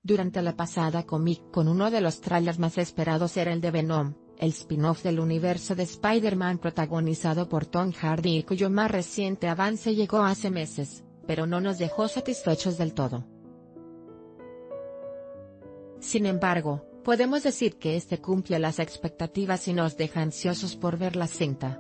Durante la pasada Comic-Con uno de los trailers más esperados era el de Venom, el spin-off del universo de Spider-Man protagonizado por Tom Hardy y cuyo más reciente avance llegó hace meses, pero no nos dejó satisfechos del todo. Sin embargo, podemos decir que este cumple las expectativas y nos deja ansiosos por ver la cinta.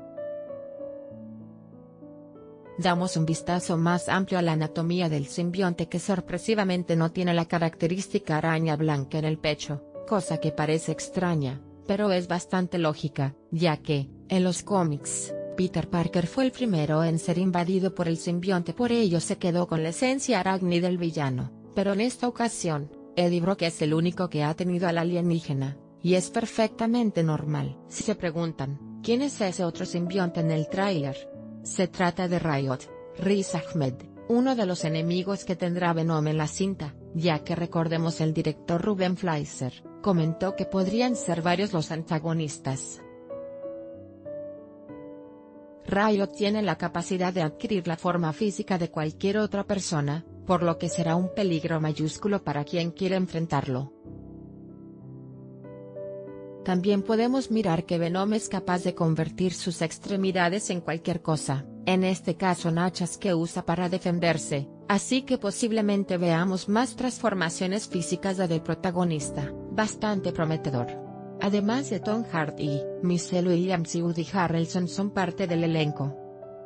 Damos un vistazo más amplio a la anatomía del simbionte que sorpresivamente no tiene la característica araña blanca en el pecho, cosa que parece extraña, pero es bastante lógica, ya que, en los cómics, Peter Parker fue el primero en ser invadido por el simbionte, por ello se quedó con la esencia arácnida del villano, pero en esta ocasión, Eddie Brock es el único que ha tenido al alienígena, y es perfectamente normal. Si se preguntan, ¿quién es ese otro simbionte en el tráiler? Se trata de Riot, Riz Ahmed, uno de los enemigos que tendrá Venom en la cinta, ya que recordemos el director Ruben Fleischer comentó que podrían ser varios los antagonistas. Riot tiene la capacidad de adquirir la forma física de cualquier otra persona, por lo que será un peligro mayúsculo para quien quiera enfrentarlo. También podemos mirar que Venom es capaz de convertir sus extremidades en cualquier cosa, en este caso en hachas que usa para defenderse, así que posiblemente veamos más transformaciones físicas del protagonista, bastante prometedor. Además de Tom Hardy, Michelle Williams y Woody Harrelson son parte del elenco.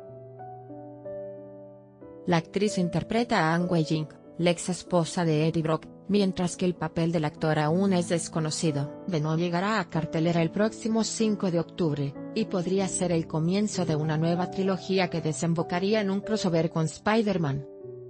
La actriz interpreta a Anne Weijing, la ex esposa de Eddie Brock, mientras que el papel del actor aún es desconocido. Venom llegará a cartelera el próximo 5 de octubre, y podría ser el comienzo de una nueva trilogía que desembocaría en un crossover con Spider-Man.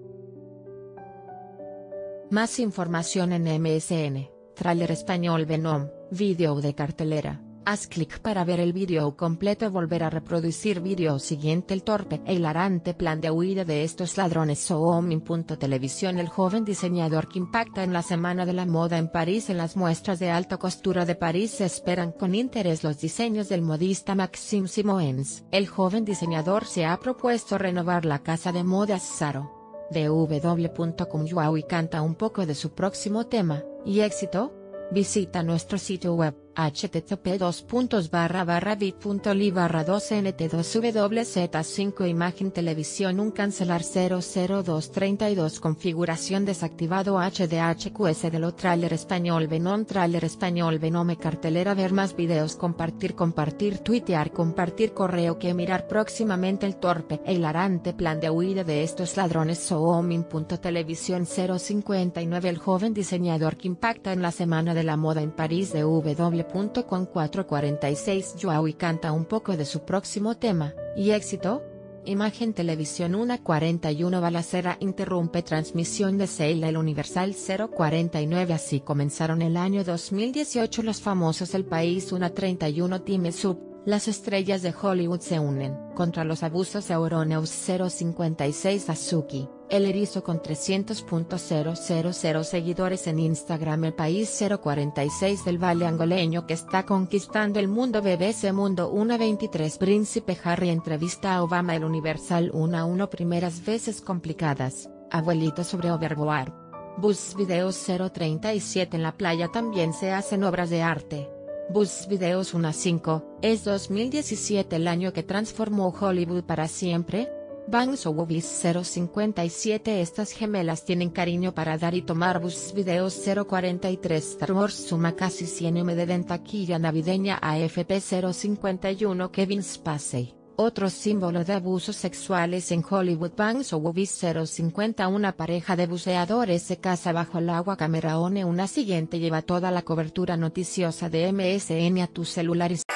Más información en MSN, tráiler español Venom, vídeo de cartelera. Haz clic para ver el vídeo completo. Volver a reproducir vídeo siguiente. El torpe e hilarante plan de huida de estos ladrones. Televisión. El joven diseñador que impacta en la Semana de la Moda en París. En las muestras de alta costura de París se esperan con interés los diseños del modista Maxime Simoens. El joven diseñador se ha propuesto renovar la casa de modas Zaro. dw.com. Joao y canta un poco de su próximo tema, y éxito. Visita nuestro sitio web, http://bit.ly/2nt2wz5 Imagen televisión. Un cancelar 00232 configuración desactivado. HDHQS de lo tráiler español Venom. Tráiler español Venom cartelera. Ver más videos. Compartir tuitear compartir correo que mirar próximamente. El torpe e hilarante plan de huida de estos ladrones. Televisión 059. El joven diseñador que impacta en la Semana de la Moda en París. dw.com 446. Joao y canta un poco de su próximo tema, y éxito. Imagen televisión 1:41 balacera interrumpe transmisión de Seila. El Universal 049. Así comenzaron el año 2018 los famosos. El País 1:31 Time Sub. Las estrellas de Hollywood se unen contra los abusos. Euronews 056 Azuki, el erizo con 300.000 seguidores en Instagram. El País 046 del Valle angoleño que está conquistando el mundo. BBC Mundo 1:23 Príncipe Harry entrevista a Obama. El Universal 1:1 Primeras veces complicadas, abuelito sobre Overboard. Buzz Videos 037 En la playa también se hacen obras de arte. Buzz Videos 1:5, ¿es 2017 el año que transformó Hollywood para siempre? Bangs o Movies 057 Estas gemelas tienen cariño para dar y tomar. Buzz Videos 043 Star Wars suma casi 100 MD en taquilla navideña. AFP 051 Kevin Spacey, otro símbolo de abusos sexuales en Hollywood. Bangs o Movies 050 Una pareja de buceadores se casa bajo el agua. Cámara ONE. Una siguiente lleva toda la cobertura noticiosa de MSN a tu celular y